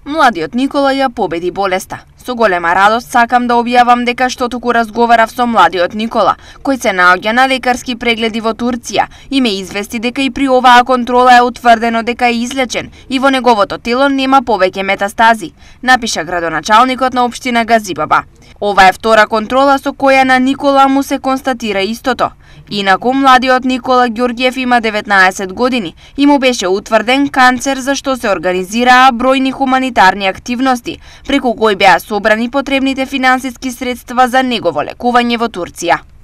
Младиот Никола ја победи болеста. Со голема радост сакам да објавам дека што туку разговарав со младиот Никола, кој се наоѓа на лекарски прегледи во Турција и ме извести дека и при оваа контрола е утврдено дека е излечен и во неговото тело нема повеќе метастази, напиша градоначалникот на општина Газибаба. Ова е втора контрола со која на Никола му се констатира истото. Инаку, младиот Никола Ѓорѓиев има 19 години и му беше утврден канцер за што се организираа бројни хуманитарни активности, преку кои беа собрани потребните финансиски средства за негово лекување во Турција.